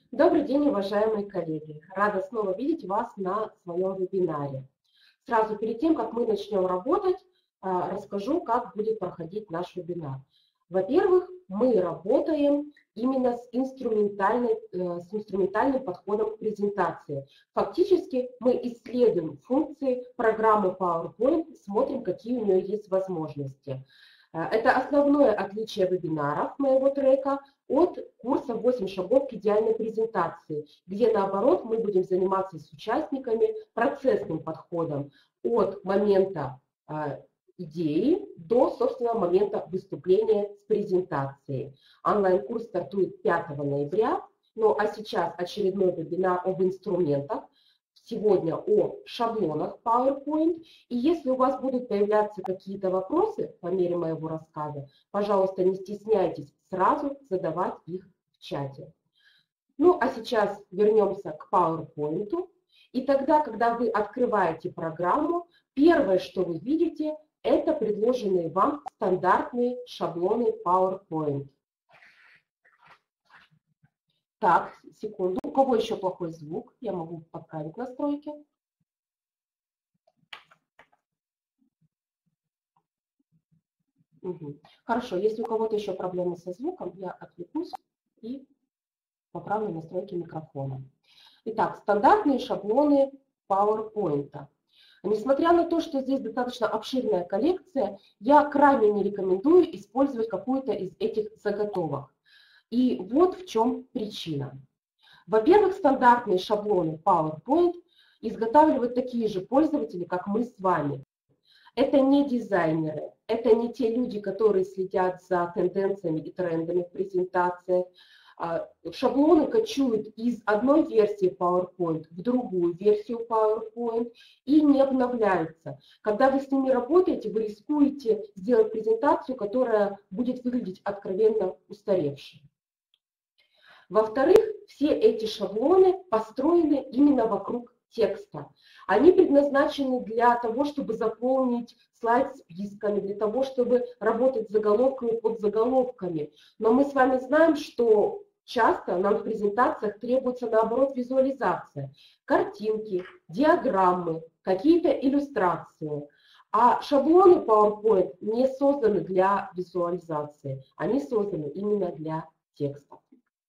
Добрый день, уважаемые коллеги! Рада снова видеть вас на своем вебинаре. Сразу перед тем, как мы начнем работать, расскажу, как будет проходить наш вебинар. Во-первых, мы работаем именно с инструментальным подходом к презентации. Фактически мы исследуем функции программы PowerPoint, смотрим, какие у нее есть возможности. Это основное отличие вебинаров моего трека от курса «8 шагов к идеальной презентации», где, наоборот, мы будем заниматься с участниками процессным подходом от момента идеи до, собственно, момента выступления с презентацией. Онлайн-курс стартует 5 ноября, ну а сейчас очередной вебинар об инструментах, сегодня о шаблонах PowerPoint. И если у вас будут появляться какие-то вопросы по мере моего рассказа, пожалуйста, не стесняйтесь сразу задавать их в чате. Ну а сейчас вернемся к PowerPoint. И тогда, когда вы открываете программу, первое, что вы видите, это предложенные вам стандартные шаблоны PowerPoint. Так, секунду. У кого еще плохой звук? Я могу подправить настройки. Угу. Хорошо, если у кого-то еще проблемы со звуком, я отвлекусь и поправлю настройки микрофона. Итак, стандартные шаблоны PowerPoint. Несмотря на то, что здесь достаточно обширная коллекция, я крайне не рекомендую использовать какую-то из этих заготовок. И вот в чем причина. Во-первых, стандартные шаблоны PowerPoint изготавливают такие же пользователи, как мы с вами. Это не дизайнеры, это не те люди, которые следят за тенденциями и трендами в презентациях. Шаблоны кочуют из одной версии PowerPoint в другую версию PowerPoint и не обновляются. Когда вы с ними работаете, вы рискуете сделать презентацию, которая будет выглядеть откровенно устаревшей. Во-вторых, все эти шаблоны построены именно вокруг текста. Они предназначены для того, чтобы заполнить слайд списками, для того, чтобы работать с заголовками, подзаголовками. Но мы с вами знаем, что часто нам в презентациях требуется, наоборот, визуализация. Картинки, диаграммы, какие-то иллюстрации. А шаблоны PowerPoint не созданы для визуализации. Они созданы именно для текста.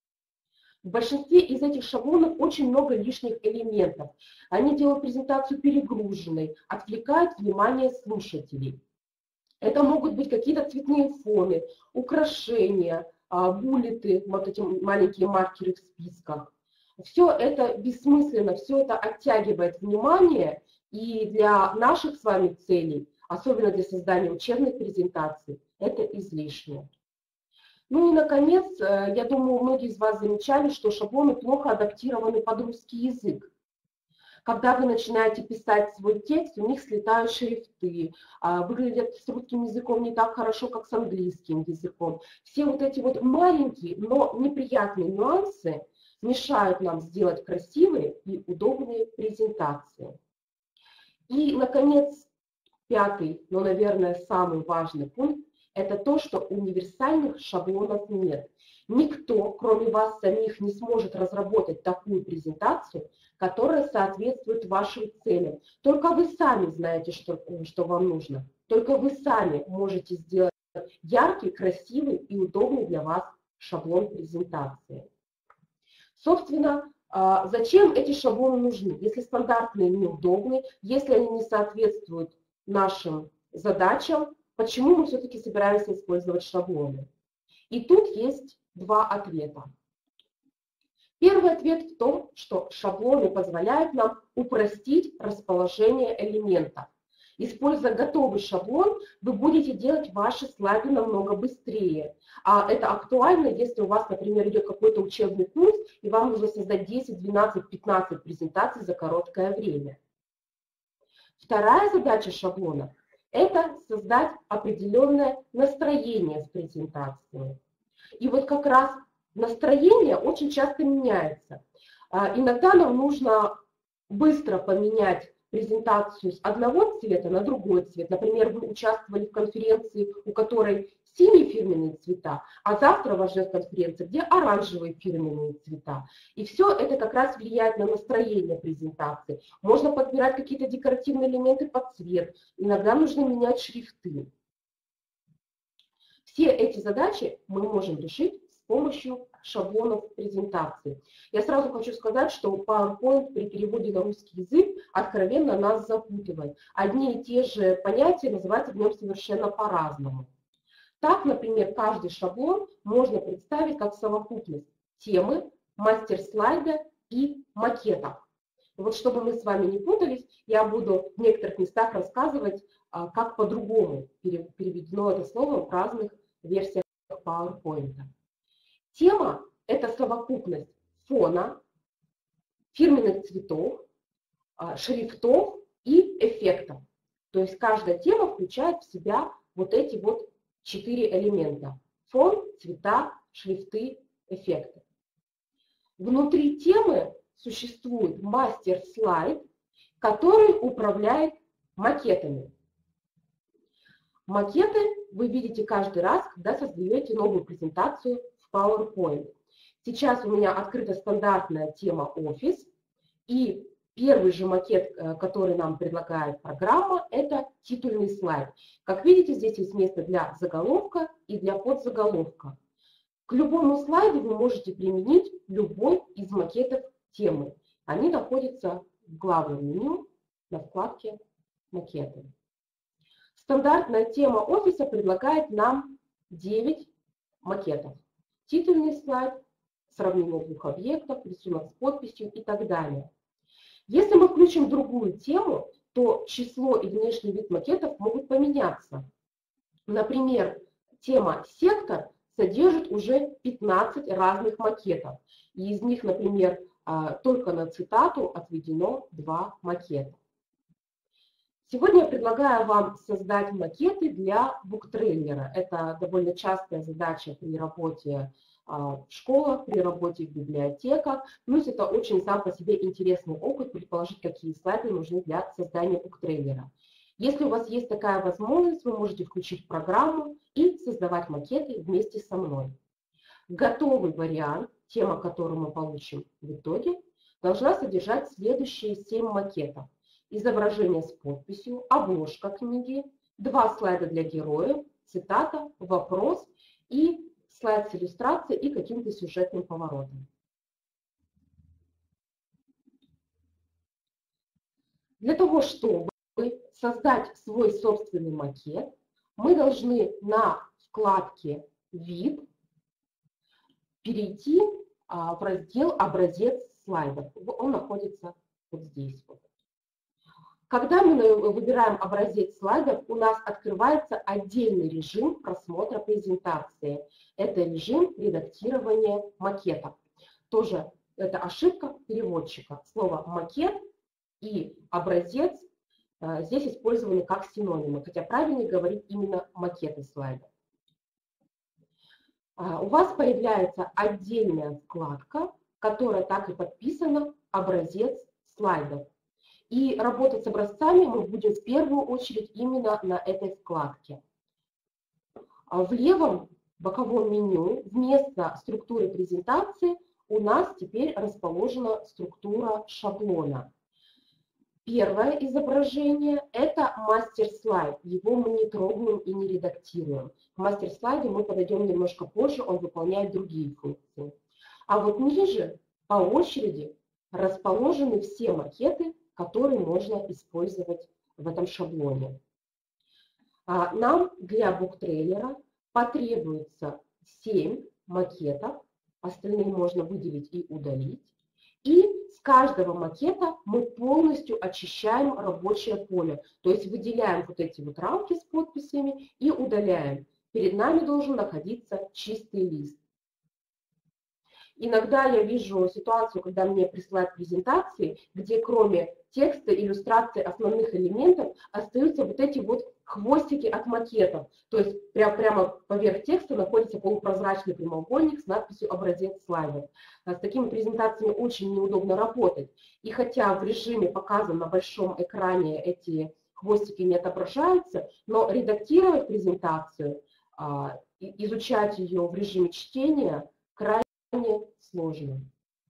В большинстве из этих шаблонов очень много лишних элементов. Они делают презентацию перегруженной, отвлекают внимание слушателей. Это могут быть какие-то цветные фоны, украшения, буллеты, вот эти маленькие маркеры в списках. Все это бессмысленно, все это оттягивает внимание, и для наших с вами целей, особенно для создания учебных презентаций, это излишнее. Ну и, наконец, я думаю, многие из вас замечали, что шаблоны плохо адаптированы под русский язык. Когда вы начинаете писать свой текст, у них слетают шрифты, выглядят с русским языком не так хорошо, как с английским языком. Все вот эти вот маленькие, но неприятные нюансы мешают нам сделать красивые и удобные презентации. И, наконец, пятый, но, наверное, самый важный пункт. Это то, что универсальных шаблонов нет. Никто, кроме вас самих, не сможет разработать такую презентацию, которая соответствует вашим целям. Только вы сами знаете, что вам нужно. Только вы сами можете сделать яркий, красивый и удобный для вас шаблон презентации. Собственно, зачем эти шаблоны нужны? Если стандартные неудобны, если они не соответствуют нашим задачам, почему мы все-таки собираемся использовать шаблоны? И тут есть два ответа. Первый ответ в том, что шаблоны позволяют нам упростить расположение элементов. Используя готовый шаблон, вы будете делать ваши слайды намного быстрее. А это актуально, если у вас, например, идет какой-то учебный курс, и вам нужно создать 10, 12, 15 презентаций за короткое время. Вторая задача шаблона – это создать определенное настроение в презентации. И вот как раз настроение очень часто меняется. Иногда нам нужно быстро поменять презентацию с одного цвета на другой цвет. Например, вы участвовали в конференции, у которой синие фирменные цвета, а завтра у вас ждет конференция, где оранжевые фирменные цвета. И все это как раз влияет на настроение презентации. Можно подбирать какие-то декоративные элементы под цвет, иногда нужно менять шрифты. Все эти задачи мы можем решить с помощью шаблонов презентации. Я сразу хочу сказать, что PowerPoint при переводе на русский язык откровенно нас запутывает. Одни и те же понятия называются в нем совершенно по-разному. Так, например, каждый шаблон можно представить как совокупность темы, мастер-слайда и макета. Вот чтобы мы с вами не путались, я буду в некоторых местах рассказывать, как по-другому переведено это слово в разных версиях PowerPoint. Тема – это совокупность фона, фирменных цветов, шрифтов и эффектов. То есть каждая тема включает в себя вот эти вот 4 элемента. Фон, цвета, шрифты, эффекты. Внутри темы существует мастер-слайд, который управляет макетами. Макеты вы видите каждый раз, когда создаете новую презентацию в PowerPoint. Сейчас у меня открыта стандартная тема «Офис», и первый же макет, который нам предлагает программа, это титульный слайд. Как видите, здесь есть место для заголовка и для подзаголовка. К любому слайду вы можете применить любой из макетов темы. Они находятся в главном меню на вкладке «Макеты». Стандартная тема офиса предлагает нам 9 макетов. Титульный слайд, сравнение двух объектов, рисунок с подписью и так далее. Если мы включим другую тему, то число и внешний вид макетов могут поменяться. Например, тема «Сектор» содержит уже 15 разных макетов. И из них, например, только на цитату отведено 2 макета. Сегодня я предлагаю вам создать макеты для буктрейлера. Это довольно частая задача при работе в школах, при работе в библиотеках. Плюс это очень сам по себе интересный опыт, предположить, какие слайды нужны для создания буктрейлера. Если у вас есть такая возможность, вы можете включить программу и создавать макеты вместе со мной. Готовый вариант, тема, которую мы получим в итоге, должна содержать следующие 7 макетов. Изображение с подписью, обложка книги, 2 слайда для героев, цитата, вопрос и слайд с иллюстрацией и каким-то сюжетным поворотом. Для того, чтобы создать свой собственный макет, мы должны на вкладке «Вид» перейти в раздел «Образец слайдов». Он находится вот здесь. Когда мы выбираем образец слайдов, у нас открывается отдельный режим просмотра презентации. Это режим редактирования макетов. Тоже это ошибка переводчика. Слово «макет» и «образец» здесь использованы как синонимы, хотя правильнее говорить именно макеты слайдов. У вас появляется отдельная вкладка, которая так и подписана «Образец слайдов». И работать с образцами мы будем в первую очередь именно на этой вкладке. В левом боковом меню вместо структуры презентации у нас теперь расположена структура шаблона. Первое изображение – это мастер-слайд. Его мы не трогаем и не редактируем. К мастер-слайду мы подойдем немножко позже, он выполняет другие функции. А вот ниже по очереди расположены все макеты, которые можно использовать в этом шаблоне. Нам для буктрейлера потребуется 7 макетов, остальные можно выделить и удалить. И с каждого макета мы полностью очищаем рабочее поле, то есть выделяем вот эти вот рамки с подписями и удаляем. Перед нами должен находиться чистый лист. Иногда я вижу ситуацию, когда мне присылают презентации, где кроме текста, иллюстрации основных элементов остаются вот эти вот хвостики от макетов. То есть прямо поверх текста находится полупрозрачный прямоугольник с надписью «Образец слайдов». С такими презентациями очень неудобно работать. И хотя в режиме показан на большом экране эти хвостики не отображаются, но редактировать презентацию изучать ее в режиме чтения крайне сложно.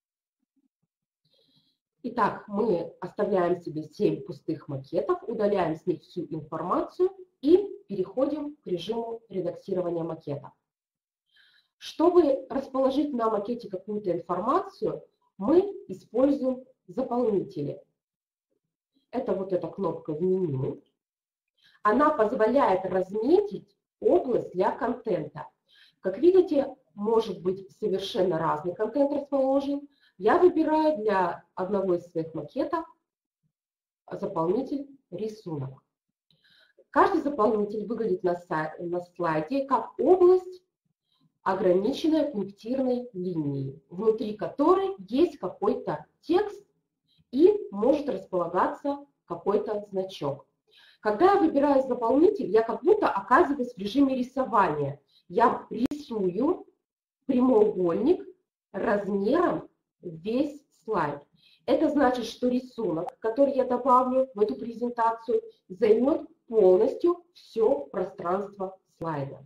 Итак, мы оставляем себе 7 пустых макетов, удаляем с них всю информацию и переходим к режиму редактирования макета. Чтобы расположить на макете какую-то информацию, мы используем заполнители. Это вот эта кнопка в меню. Она позволяет разметить область для контента. Как видите, может быть совершенно разный контент расположен. Я выбираю для одного из своих макетов заполнитель «Рисунок». Каждый заполнитель выглядит на слайде как область, ограниченная пунктирной линией, внутри которой есть какой-то текст и может располагаться какой-то значок. Когда я выбираю заполнитель, я как будто оказываюсь в режиме рисования. Я рисую прямоугольник размером весь слайд. Это значит, что рисунок, который я добавлю в эту презентацию, займет полностью все пространство слайда.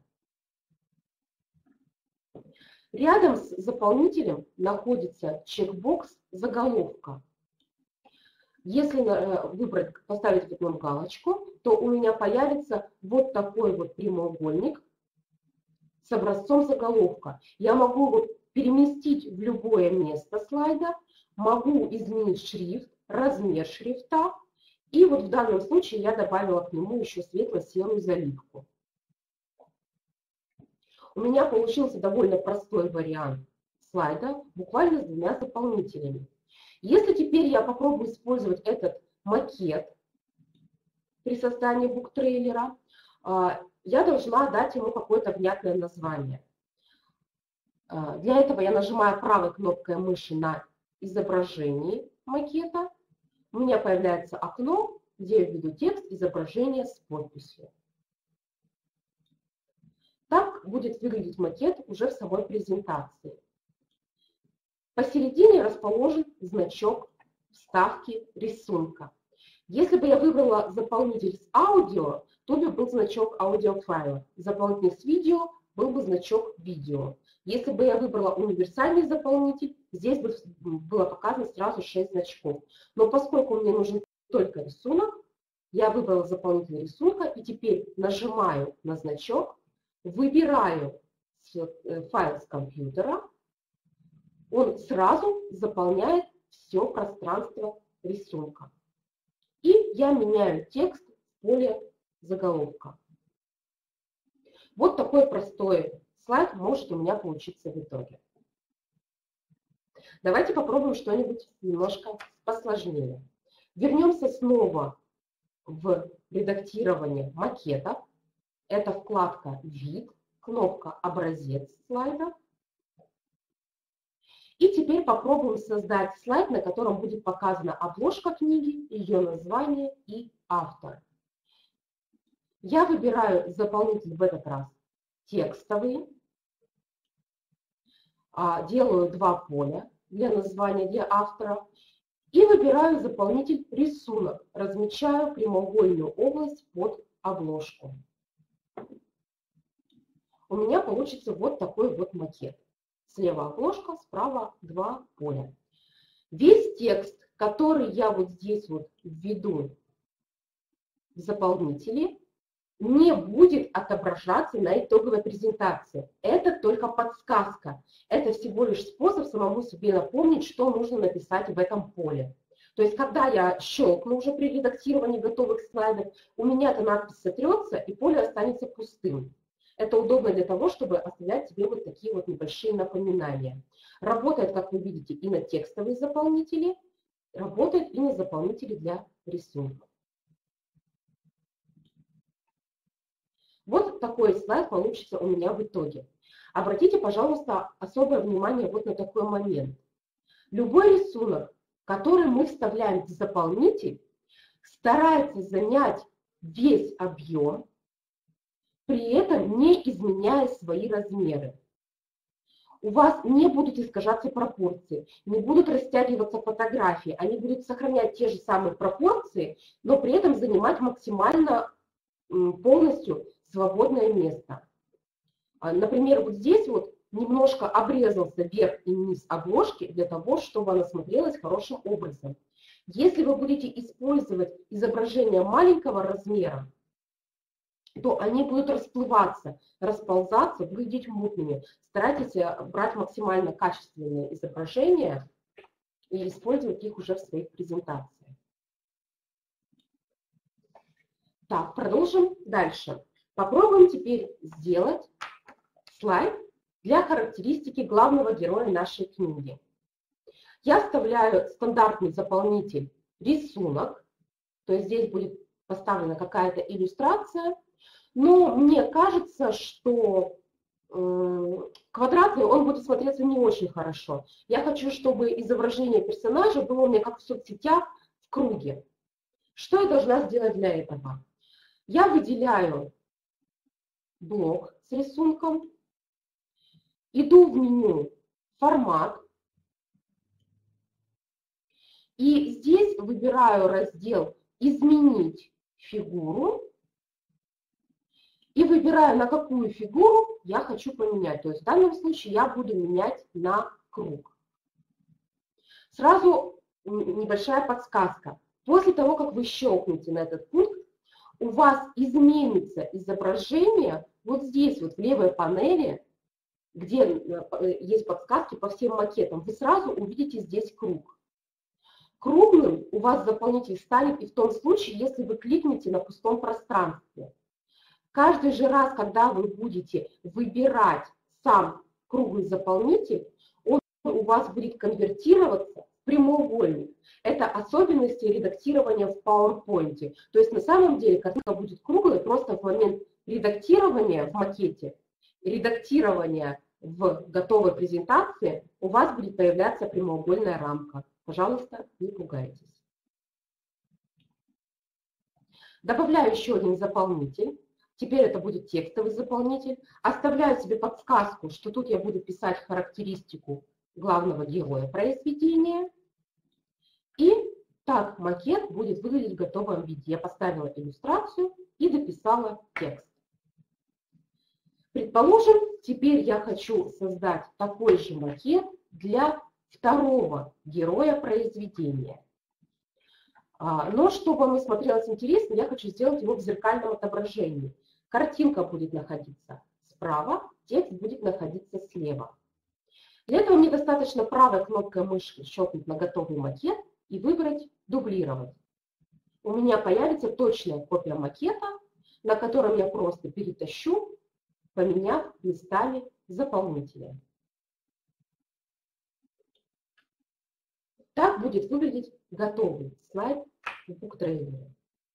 Рядом с заполнителем находится чекбокс «Заголовка». Если выбрать, поставить в нем галочку, то у меня появится вот такой вот прямоугольник с образцом заголовка. Я могу его переместить в любое место слайда, могу изменить шрифт, размер шрифта, и вот в данном случае я добавила к нему еще светло-серую заливку. У меня получился довольно простой вариант слайда, буквально с 2 заполнителями. Если теперь я попробую использовать этот макет при создании буктрейлера, я должна дать ему какое-то внятное название. Для этого я нажимаю правой кнопкой мыши на изображение макета. У меня появляется окно, где я введу текст изображения с подписью. Так будет выглядеть макет уже в самой презентации. Посередине расположен значок вставки рисунка. Если бы я выбрала заполнитель с аудио, то бы был значок аудиофайла. Заполнитель с видео был бы значок видео. Если бы я выбрала универсальный заполнитель, здесь бы было показано сразу 6 значков. Но поскольку мне нужен только рисунок, я выбрала заполнитель рисунка и теперь нажимаю на значок, выбираю файл с компьютера, он сразу заполняет все пространство рисунка. И я меняю текст в поле заголовка. Вот такой простой слайд может у меня получиться в итоге. Давайте попробуем что-нибудь немножко посложнее. Вернемся снова в редактирование макета. Это вкладка «Вид», кнопка «Образец слайда». И теперь попробуем создать слайд, на котором будет показана обложка книги, ее название и автор. Я выбираю заполнитель в этот раз текстовый. Делаю 2 поля для названия, для автора. И выбираю заполнитель рисунок. Размечаю прямоугольную область под обложку. У меня получится вот такой вот макет. Слева обложка, справа 2 поля. Весь текст, который я вот здесь вот введу в заполнители, не будет отображаться на итоговой презентации. Это только подсказка. Это всего лишь способ самому себе напомнить, что нужно написать в этом поле. То есть, когда я щелкну уже при редактировании готовых слайдов, у меня эта надпись сотрется и поле останется пустым. Это удобно для того, чтобы оставлять себе вот такие вот небольшие напоминания. Работает, как вы видите, и на текстовые заполнители, работает и на заполнители для рисунков. Вот такой слайд получится у меня в итоге. Обратите, пожалуйста, особое внимание вот на такой момент. Любой рисунок, который мы вставляем в заполнитель, старается занять весь объем, при этом не изменяя свои размеры. У вас не будут искажаться пропорции, не будут растягиваться фотографии, они будут сохранять те же самые пропорции, но при этом занимать максимально полностью свободное место. Например, вот здесь вот немножко обрезался верх и низ обложки для того, чтобы она смотрелась хорошим образом. Если вы будете использовать изображение маленького размера, то они будут расплываться, расползаться, выглядеть мутными. Старайтесь брать максимально качественные изображения и использовать их уже в своих презентациях. Так, продолжим дальше. Попробуем теперь сделать слайд для характеристики главного героя нашей книги. Я вставляю стандартный заполнитель рисунок, то есть здесь будет поставлена какая-то иллюстрация, но мне кажется, что квадратный он будет смотреться не очень хорошо. Я хочу, чтобы изображение персонажа было у меня как в соцсетях в круге. Что я должна сделать для этого? Я выделяю блок с рисунком, иду в меню «Формат», и здесь выбираю раздел «Изменить фигуру» и выбираю, на какую фигуру я хочу поменять. То есть в данном случае я буду менять на круг. Сразу небольшая подсказка. После того, как вы щелкнете на этот пункт, у вас изменится изображение вот здесь, вот в левой панели, где есть подсказки по всем макетам. Вы сразу увидите здесь круг. Круглым у вас заполнитель станет и в том случае, если вы кликнете на пустом пространстве. Каждый же раз, когда вы будете выбирать сам круглый заполнитель, он у вас будет конвертироваться в прямоугольник. Это особенности редактирования в PowerPoint. То есть на самом деле картинка будет круглой, просто в момент редактирования в макете, редактирования в готовой презентации у вас будет появляться прямоугольная рамка. Пожалуйста, не пугайтесь. Добавляю еще один заполнитель. Теперь это будет текстовый заполнитель. Оставляю себе подсказку, что тут я буду писать характеристику главного героя произведения. И так макет будет выглядеть в готовом виде. Я поставила иллюстрацию и дописала текст. Предположим, теперь я хочу создать такой же макет для второго героя произведения. Но чтобы он смотрелось интересно, я хочу сделать его в зеркальном отображении. Картинка будет находиться справа, текст будет находиться слева. Для этого мне достаточно правой кнопкой мыши щелкнуть на готовый макет и выбрать «Дублировать». У меня появится точная копия макета, на котором я просто перетащу, поменяв местами заполнителя. Так будет выглядеть готовый слайд в буктрейлере.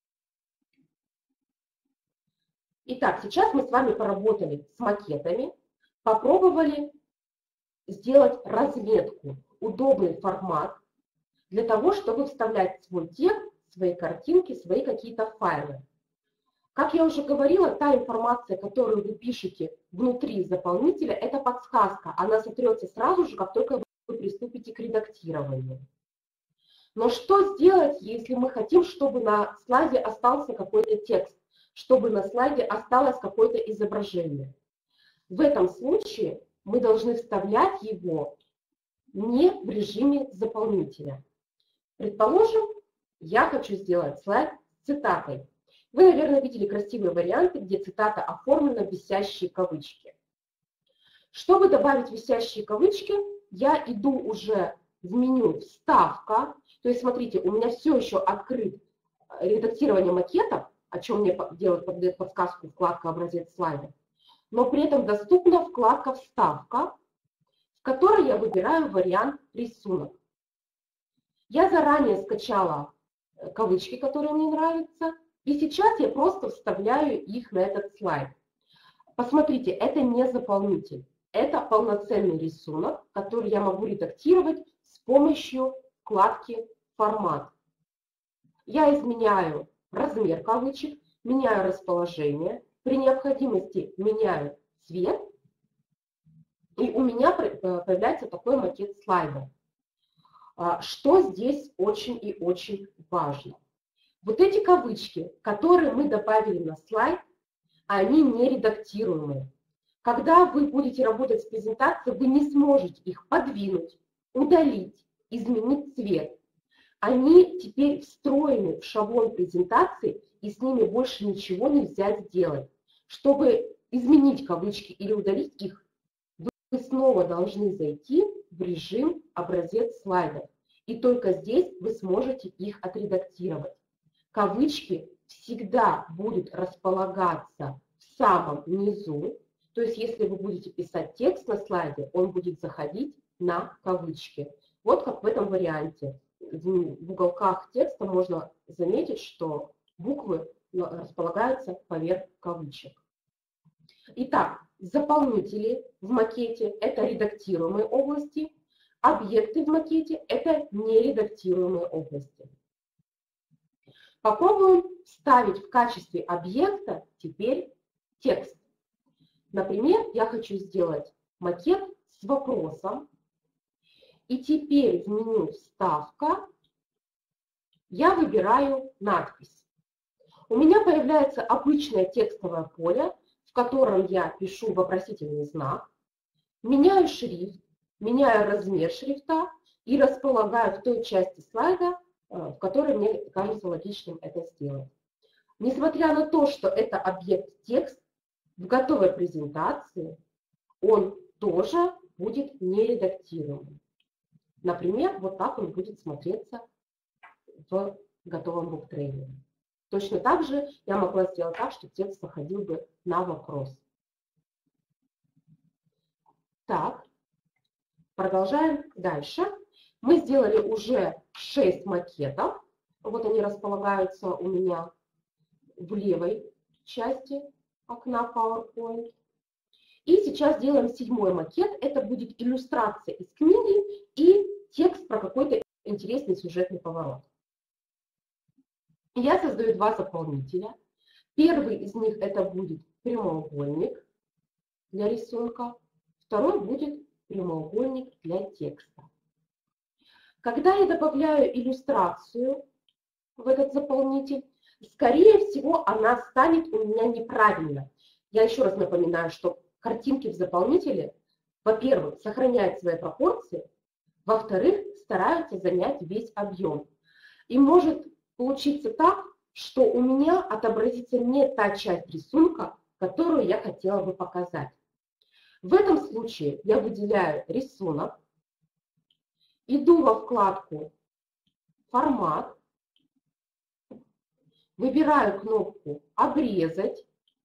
Итак, сейчас мы с вами поработали с макетами, попробовали сделать разметку, удобный формат для того, чтобы вставлять свой текст, свои картинки, свои какие-то файлы. Как я уже говорила, та информация, которую вы пишете внутри заполнителя, это подсказка. Она сотрется сразу же, как только вы приступите к редактированию. Но что сделать, если мы хотим, чтобы на слайде остался какой-то текст, чтобы на слайде осталось какое-то изображение? В этом случае мы должны вставлять его не в режиме заполнителя. Предположим, я хочу сделать слайд с цитатой. Вы, наверное, видели красивые варианты, где цитата оформлена в висящие кавычки. Чтобы добавить висящие кавычки, я иду уже в меню «Вставка». То есть, смотрите, у меня все еще открыт редактирование макетов, о чем мне дает подсказку вкладка «Образец слайда». Но при этом доступна вкладка «Вставка», в которой я выбираю вариант «Рисунок». Я заранее скачала кавычки, которые мне нравятся, и сейчас я просто вставляю их на этот слайд. Посмотрите, это не заполнитель, это полноценный рисунок, который я могу редактировать с помощью вкладки «Формат». Я изменяю размер кавычек, меняю расположение, при необходимости меняю цвет, и у меня появляется такой макет слайда. Что здесь очень и очень важно? Вот эти кавычки, которые мы добавили на слайд, они не редактируемые. Когда вы будете работать с презентацией, вы не сможете их подвинуть, удалить, изменить цвет. Они теперь встроены в шаблон презентации, и с ними больше ничего нельзя сделать. Чтобы изменить кавычки или удалить их, вы снова должны зайти в режим «Образец слайдов». И только здесь вы сможете их отредактировать. Кавычки всегда будут располагаться в самом низу. То есть если вы будете писать текст на слайде, он будет заходить на кавычки. Вот как в этом варианте. В уголках текста можно заметить, что буквы располагаются поверх кавычек. Итак, заполнители в макете – это редактируемые области, объекты в макете – это нередактируемые области. Попробуем вставить в качестве объекта теперь текст. Например, я хочу сделать макет с вопросом. И теперь в меню «Вставка» я выбираю надпись. У меня появляется обычное текстовое поле, в котором я пишу вопросительный знак, меняю шрифт, меняю размер шрифта и располагаю в той части слайда, в которой мне кажется логичным это сделать. Несмотря на то, что это объект текст, в готовой презентации он тоже будет нередактируемым. Например, вот так он будет смотреться в готовом буктрейдере. Точно так же я могла сделать так, что текст походил бы на вопрос. Так, продолжаем дальше. Мы сделали уже 6 макетов. Вот они располагаются у меня в левой части окна PowerPoint. И сейчас делаем 7-й макет. Это будет иллюстрация из книги и текст про какой-то интересный сюжетный поворот. Я создаю 2 заполнителя. Первый из них это будет прямоугольник для рисунка. Второй будет прямоугольник для текста. Когда я добавляю иллюстрацию в этот заполнитель, скорее всего, она станет у меня неправильно. Я еще раз напоминаю, что картинки в заполнителе, во-первых, сохраняют свои пропорции, во-вторых, стараются занять весь объем. И может получиться так, что у меня отобразится не та часть рисунка, которую я хотела бы показать. В этом случае я выделяю рисунок, иду во вкладку «Формат», выбираю кнопку «Обрезать».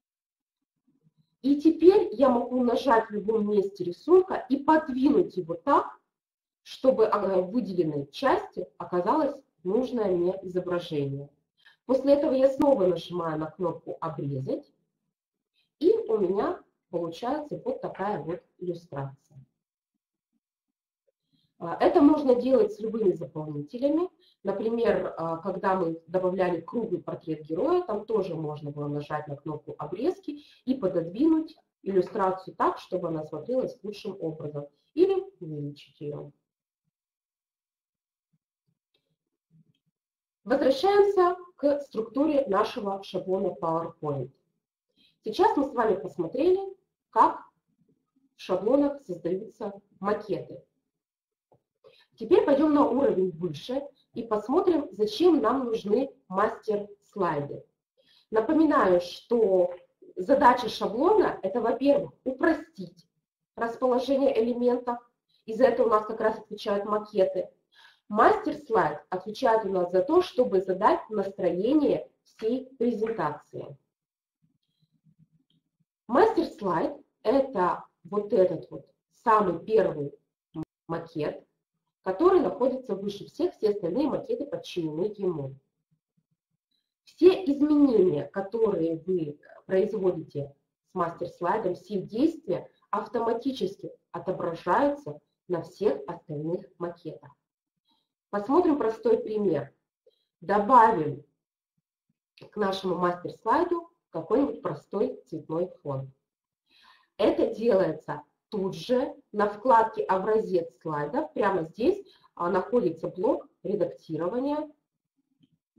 И теперь я могу нажать в любом месте рисунка и подвинуть его так, чтобы в выделенной части оказалось нужное мне изображение. После этого я снова нажимаю на кнопку «Обрезать», и у меня получается вот такая вот иллюстрация. Это можно делать с любыми заполнителями. Например, когда мы добавляли круглый портрет героя, там тоже можно было нажать на кнопку обрезки и пододвинуть иллюстрацию так, чтобы она смотрелась лучшим образом, или увеличить ее. Возвращаемся к структуре нашего шаблона PowerPoint. Сейчас мы с вами посмотрели, как в шаблонах создаются макеты. Теперь пойдем на уровень выше и посмотрим, зачем нам нужны мастер-слайды. Напоминаю, что задача шаблона – это, во-первых, упростить расположение элементов. И за это у нас как раз отвечают макеты. Мастер-слайд отвечает у нас за то, чтобы задать настроение всей презентации. Мастер-слайд – это вот этот вот самый первый макет, который находится выше всех, все остальные макеты подчинены ему. Все изменения, которые вы производите с мастер-слайдом, все действия автоматически отображаются на всех остальных макетах. Посмотрим простой пример. Добавим к нашему мастер-слайду какой-нибудь простой цветной фон. Это делается тут же на вкладке «Образец слайдов». Прямо здесь находится блок редактирования.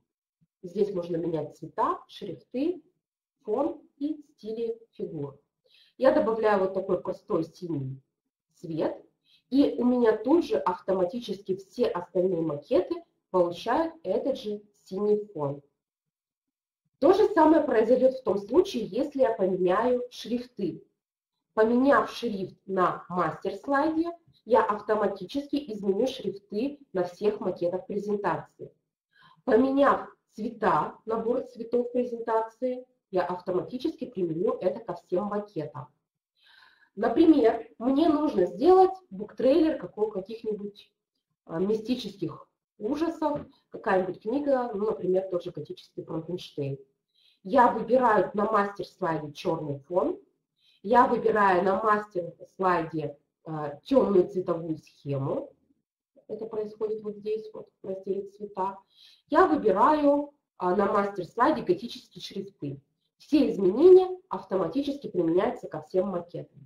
Здесь можно менять цвета, шрифты, фон и стили фигур. Я добавляю вот такой простой синий цвет, и у меня тут же автоматически все остальные макеты получают этот же синий фон. То же самое произойдет в том случае, если я поменяю шрифты. Поменяв шрифт на мастер-слайде, я автоматически изменю шрифты на всех макетах презентации. Поменяв цвета, набор цветов презентации, я автоматически применю это ко всем макетам. Например, мне нужно сделать буктрейлер каких-нибудь мистических ужасов, какая-нибудь книга, ну, например, тот же готический Франкенштейн. Я выбираю на мастер-слайде черный фон, я выбираю на мастер-слайде темную цветовую схему, это происходит вот здесь, вот в разделе цвета. Я выбираю на мастер-слайде готические шрифты. Все изменения автоматически применяются ко всем макетам.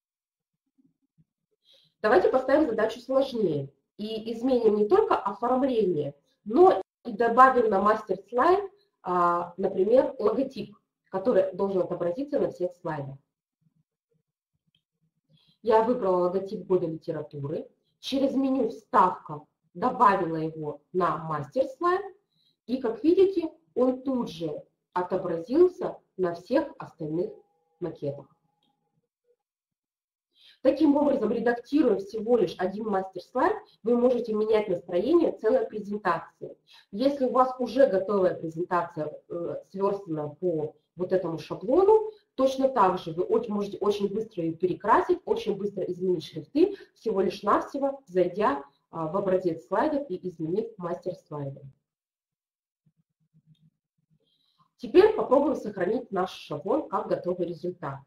Давайте поставим задачу сложнее и изменим не только оформление, но и добавим на мастер-слайд, например, логотип, который должен отобразиться на всех слайдах. Я выбрала логотип года литературы, через меню «Вставка» добавила его на мастер-слайд, и, как видите, он тут же отобразился на всех остальных макетах. Таким образом, редактируя всего лишь один мастер-слайд, вы можете менять настроение целой презентации. Если у вас уже готовая презентация сверстана по вот этому шаблону, точно так же вы можете очень быстро ее перекрасить, очень быстро изменить шрифты, всего лишь навсего зайдя в образец слайдов и изменив мастер-слайды. Теперь попробуем сохранить наш шаблон как готовый результат.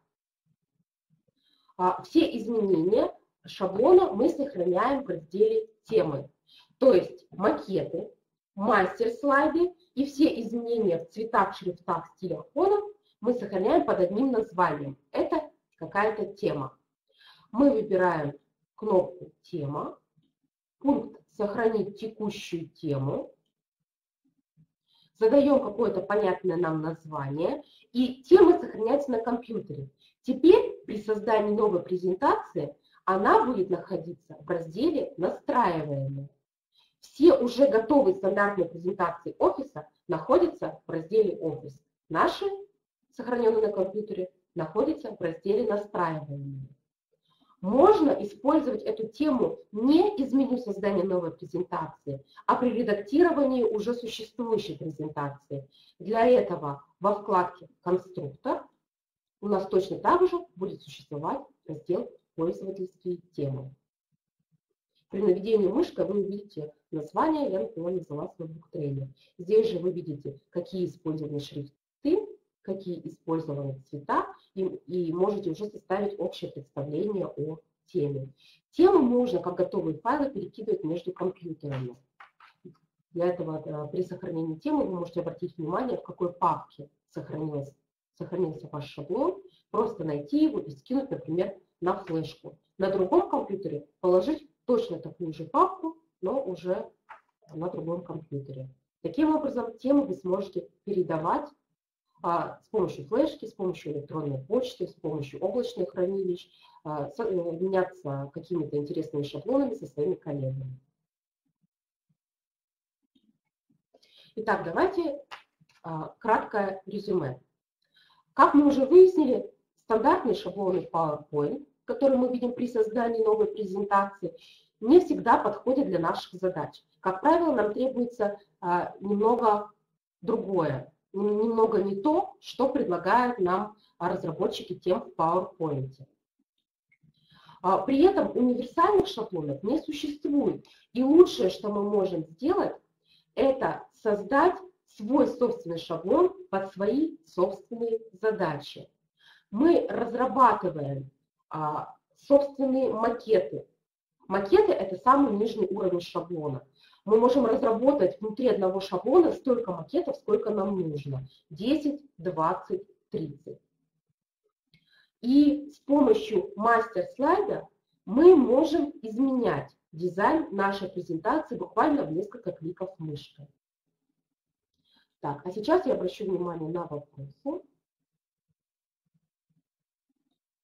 Все изменения шаблона мы сохраняем в разделе «Темы». То есть макеты, мастер-слайды и все изменения в цветах, шрифтах, стилях, фонах мы сохраняем под одним названием. Это какая-то тема. Мы выбираем кнопку «Тема», пункт «Сохранить текущую тему», задаем какое-то понятное нам название, и тема сохраняется на компьютере. Теперь при создании новой презентации она будет находиться в разделе «Настраиваемые». Все уже готовые стандартные презентации офиса находятся в разделе «Офис». Наши, сохраненные на компьютере, находятся в разделе «Настраиваемые». Можно использовать эту тему не из меню создания новой презентации, а при редактировании уже существующей презентации. Для этого во вкладке «Конструктор» у нас точно так же будет существовать раздел «Пользовательские темы». При наведении мышкой вы увидите название, я, например, назвала свой буктрейлер. Здесь же вы видите, какие использованы шрифты, какие использованы цвета, и можете уже составить общее представление о теме. Темы можно, как готовые файлы, перекидывать между компьютерами. Для этого при сохранении темы вы можете обратить внимание, в какой папке сохранился ваш шаблон, просто найти его и скинуть, например, на флешку. На другом компьютере положить точно такую же папку, но уже на другом компьютере. Таким образом, темы вы сможете передавать с помощью флешки, с помощью электронной почты, с помощью облачных хранилищ, меняться какими-то интересными шаблонами со своими коллегами. Итак, давайте краткое резюме. Как мы уже выяснили, стандартные шаблоны PowerPoint, которые мы видим при создании новой презентации, не всегда подходят для наших задач. Как правило, нам требуется немного другое, немного не то, что предлагают нам разработчики тем в PowerPoint. При этом универсальных шаблонов не существует. И лучшее, что мы можем сделать, это создать свой собственный шаблон под свои собственные задачи. Мы разрабатываем собственные макеты. Макеты – это самый нижний уровень шаблона. Мы можем разработать внутри одного шаблона столько макетов, сколько нам нужно. 10, 20, 30. И с помощью мастер-слайда мы можем изменять дизайн нашей презентации буквально в несколько кликов мышкой. Так, а сейчас я обращу внимание на вопросы.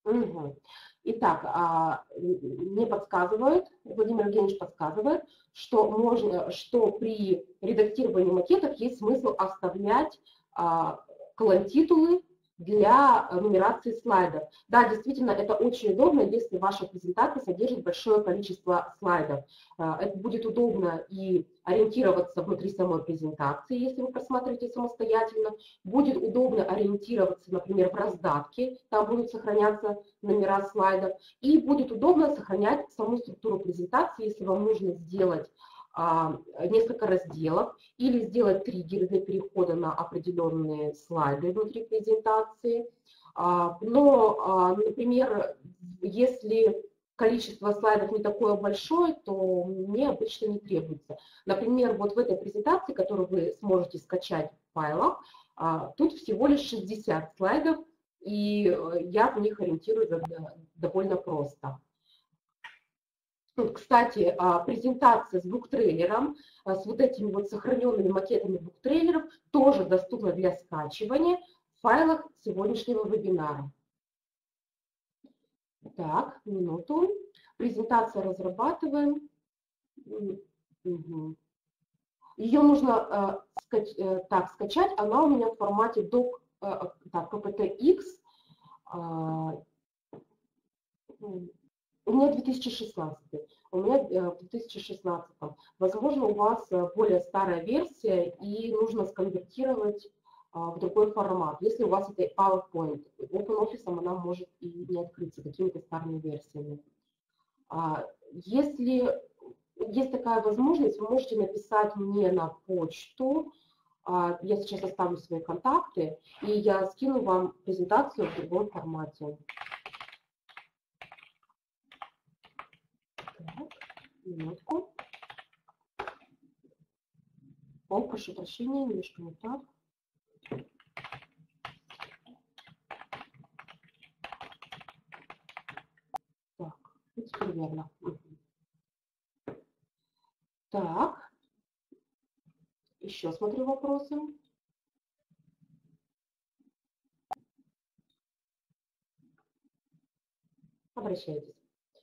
Угу. Итак, мне подсказывают, Владимир Евгеньевич подсказывает, что при редактировании макетов есть смысл оставлять колонн-титулы для нумерации слайдов. Да, действительно, это очень удобно, если ваша презентация содержит большое количество слайдов. Это будет удобно и ориентироваться внутри самой презентации, если вы просматриваете самостоятельно. Будет удобно ориентироваться, например, в раздатке, там будут сохраняться номера слайдов. И будет удобно сохранять саму структуру презентации, если вам нужно сделать несколько разделов или сделать триггеры для перехода на определенные слайды внутри презентации. Но, например, если количество слайдов не такое большое, то мне обычно не требуется. Например, вот в этой презентации, которую вы сможете скачать в файлах, тут всего лишь 60 слайдов, и я в них ориентируюсь довольно просто. Кстати, презентация с буктрейлером, с вот этими вот сохраненными макетами буктрейлеров тоже доступна для скачивания в файлах сегодняшнего вебинара. Так, минуту. Презентация разрабатываем. Угу. Ее нужно скачать, она у меня в формате doc, PPT-X. У меня 2016. У меня в 2016. Возможно, у вас более старая версия и нужно сконвертировать в другой формат. Если у вас это PowerPoint, OpenOffice она может и не открыться какими-то старыми версиями. Если есть такая возможность, вы можете написать мне на почту. Я сейчас оставлю свои контакты, и я скину вам презентацию в другом формате. Так, минутку. О, прошу прощения, немножко не так. Так, теперь верно. Так, еще смотрю вопросы. Обращайтесь.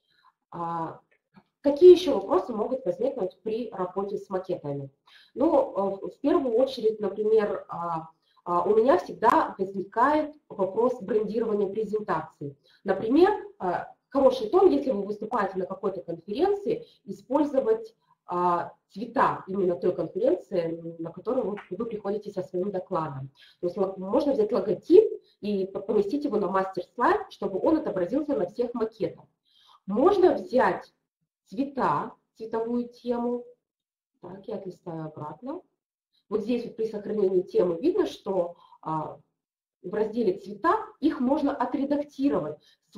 Какие еще вопросы могут возникнуть при работе с макетами? Ну, в первую очередь, например, у меня всегда возникает вопрос брендирования презентации. Например, хороший тон, если вы выступаете на какой-то конференции, использовать цвета именно той конференции, на которую вы приходите со своим докладом. То есть можно взять логотип и поместить его на мастер-слайд, чтобы он отобразился на всех макетах. Можно взять цвета, цветовую тему. Так, я отлистаю обратно. Вот здесь вот при сохранении темы видно, что в разделе «Цвета» их можно отредактировать,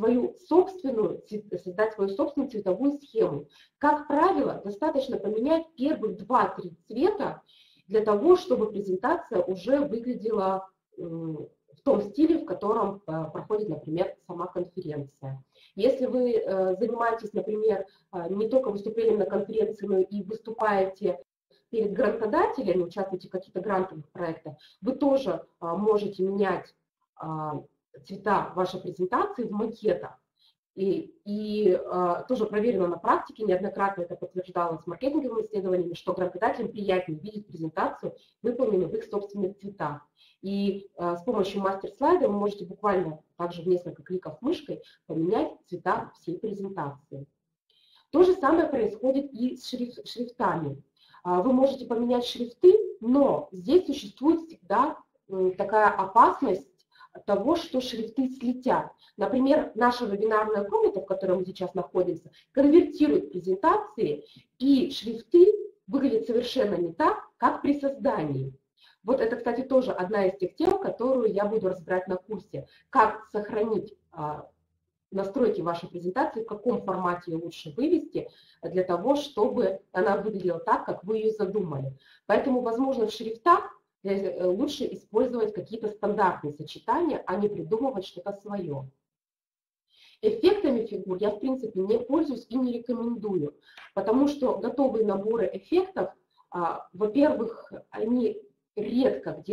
создать свою собственную цветовую схему. Как правило, достаточно поменять первых 2-3 цвета для того, чтобы презентация уже выглядела в том стиле, в котором проходит, например, сама конференция. Если вы занимаетесь, например, не только выступлением на конференции, но и выступаете перед грантодателями, участвуете в каких-то грантовых проектах, вы тоже можете менять цвета вашей презентации в макетах. И тоже проверено на практике, неоднократно это подтверждалось маркетинговыми исследованиями, что грантодателям приятнее видеть презентацию, выполненную в их собственных цветах. И с помощью мастер-слайда вы можете буквально также в несколько кликов мышкой поменять цвета всей презентации. То же самое происходит и с шрифтами. Вы можете поменять шрифты, но здесь существует всегда такая опасность того, что шрифты слетят. Например, наша вебинарная комната, в которой мы сейчас находимся, конвертирует презентации, и шрифты выглядят совершенно не так, как при создании. Вот это, кстати, тоже одна из тех тем, которую я буду разбирать на курсе. Как сохранить настройки вашей презентации, в каком формате ее лучше вывести, для того, чтобы она выглядела так, как вы ее задумали. Поэтому, возможно, в шрифтах лучше использовать какие-то стандартные сочетания, а не придумывать что-то свое. Эффектами фигур я, в принципе, не пользуюсь и не рекомендую, потому что готовые наборы эффектов, во-первых, они редко где-то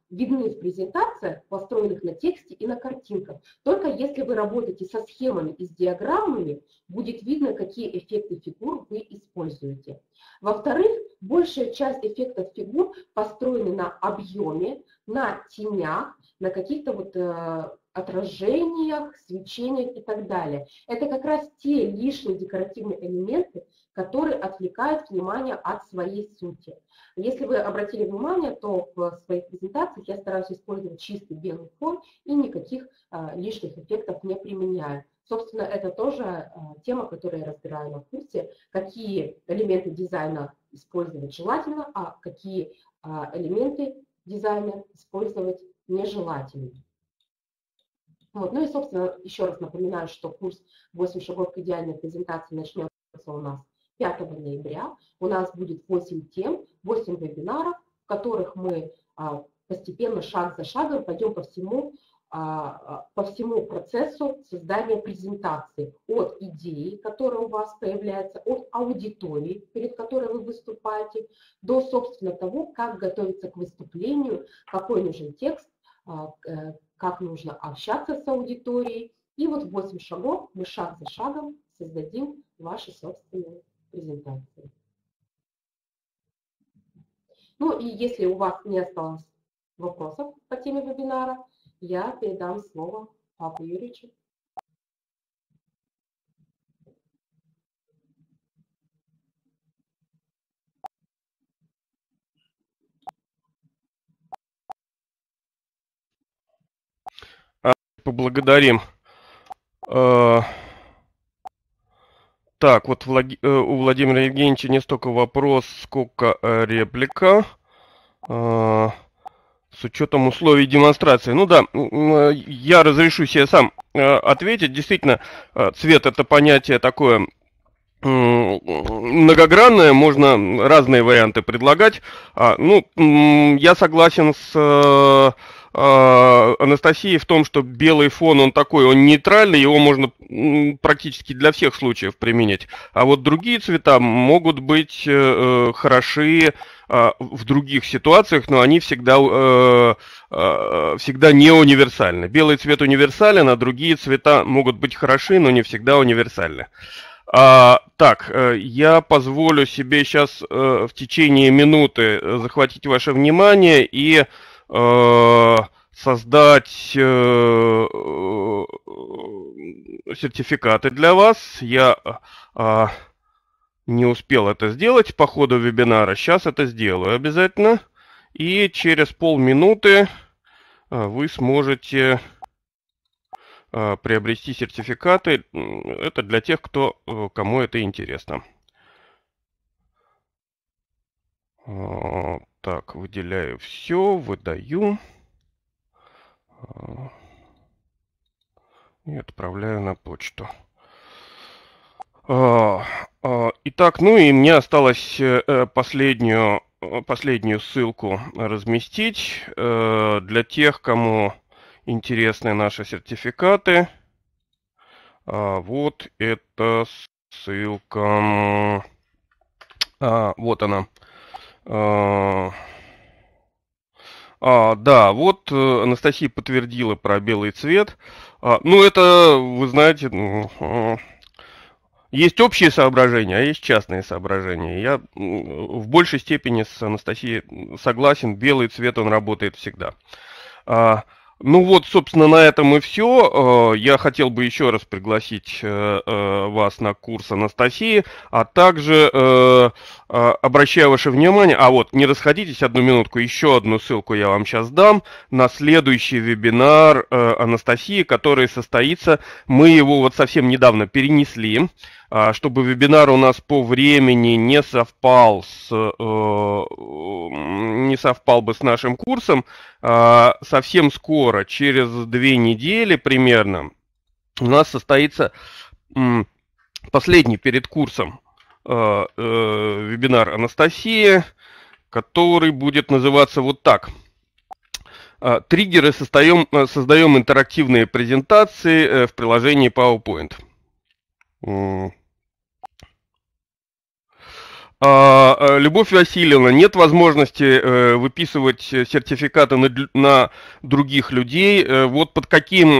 видны в презентациях, построенных на тексте и на картинках. Только если вы работаете со схемами и с диаграммами, будет видно, какие эффекты фигур вы используете. Во-вторых, большая часть эффектов фигур построены на объеме, на тенях, на каких-то вот отражениях, свечениях и так далее. Это как раз те лишние декоративные элементы, которые отвлекают внимание от своей сути. Если вы обратили внимание, то в своих презентациях я стараюсь использовать чистый белый фон и никаких лишних эффектов не применяю. Собственно, это тоже тема, которую я разбираю на курсе, какие элементы дизайна использовать желательно, а какие элементы дизайна использовать нежелательно. Вот. Ну и, собственно, еще раз напоминаю, что курс 8 шагов к идеальной презентации начнется у нас 5 ноября. У нас будет 8 тем, 8 вебинаров, в которых мы постепенно, шаг за шагом пойдем по всему процессу создания презентации. От идеи, которая у вас появляется, от аудитории, перед которой вы выступаете, до, собственно, того, как готовиться к выступлению, какой нужен текст, как нужно общаться с аудиторией. И вот в 8 шагов мы шаг за шагом создадим ваши собственные презентации. Ну и если у вас не осталось вопросов по теме вебинара, я передам слово Павлу Юрьевичу. Поблагодарим. Так, вот у Владимира Евгеньевича не столько вопрос, сколько реплика. С учетом условий демонстрации. Ну да, я разрешу себе сам ответить. Действительно, цвет — это понятие такое многогранное, можно разные варианты предлагать. Ну, я согласен с Анастасией в том, что белый фон, он такой, он нейтральный, его можно практически для всех случаев применять. А вот другие цвета могут быть хороши в других ситуациях, но они всегда не универсальны. Белый цвет универсален, а другие цвета могут быть хороши, но не всегда универсальны. Так, я позволю себе сейчас в течение минуты захватить ваше внимание и создать сертификаты для вас. Я не успел это сделать по ходу вебинара. Сейчас это сделаю обязательно. И через полминуты вы сможете приобрести сертификаты. Это для тех, кому это интересно. Так, выделяю все, выдаю и отправляю на почту. Итак, ну и мне осталось последнюю ссылку разместить для тех, кому интересны наши сертификаты. Вот эта ссылка. Вот она. Да, вот Анастасия подтвердила про белый цвет. Ну, это, вы знаете, есть общие соображения, а есть частные соображения. Я в большей степени с Анастасией согласен, белый цвет, он работает всегда. Ну вот, собственно, на этом и все. Я хотел бы еще раз пригласить вас на курс Анастасии, а также обращаю ваше внимание, вот, не расходитесь, одну минутку, еще одну ссылку я вам сейчас дам на следующий вебинар Анастасии, который состоится, мы его вот совсем недавно перенесли, чтобы вебинар у нас по времени не совпал бы с нашим курсом. Совсем скоро, через 2 недели примерно, у нас состоится последний перед курсом вебинар Анастасии, который будет называться вот так. Триггеры, создаем интерактивные презентации в приложении PowerPoint. Любовь Васильевна, нет возможности выписывать сертификаты на других людей. Вот под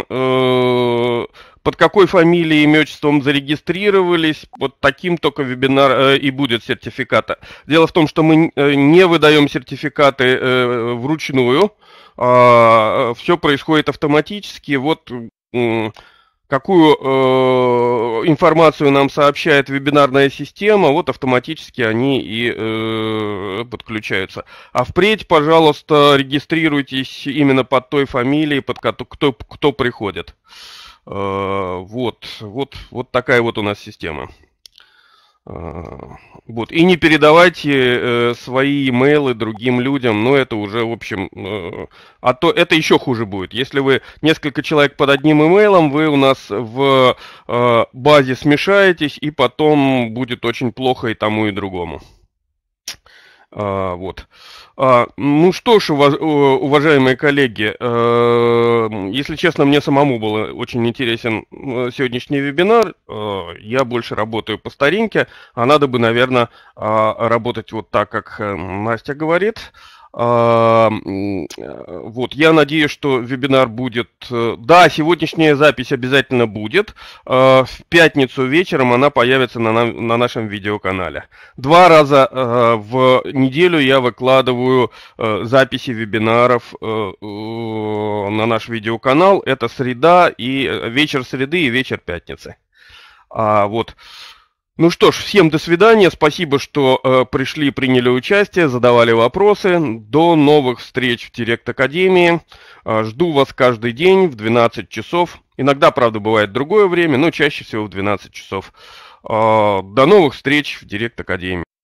какой фамилией, имя, отчеством зарегистрировались, вот таким только вебинар и будет сертификата. Дело в том, что мы не выдаем сертификаты вручную, все происходит автоматически. Вот какую информацию нам сообщает вебинарная система, вот автоматически они и подключаются. А впредь, пожалуйста, регистрируйтесь именно под той фамилией, под кто приходит. Вот такая вот у нас система. Вот. И не передавайте свои имейлы другим людям, но это уже, в общем, а то это еще хуже будет. Если вы несколько человек под одним имейлом, вы у нас в базе смешаетесь, и потом будет очень плохо и тому, и другому. Вот. Ну что ж, уважаемые коллеги, если честно, мне самому был очень интересен сегодняшний вебинар. Я больше работаю по старинке, а надо бы, наверное, работать вот так, как Настя говорит. Вот, я надеюсь, что вебинар будет... Да, сегодняшняя запись обязательно будет. В пятницу вечером она появится на нашем видеоканале. 2 раза в неделю я выкладываю записи вебинаров на наш видеоканал. Это среда и вечер среды и вечер пятницы. Вот. Ну что ж, всем до свидания. Спасибо, что пришли, приняли участие, задавали вопросы. До новых встреч в Директ Академии. Жду вас каждый день в 12 часов. Иногда, правда, бывает другое время, но чаще всего в 12 часов. До новых встреч в Директ Академии.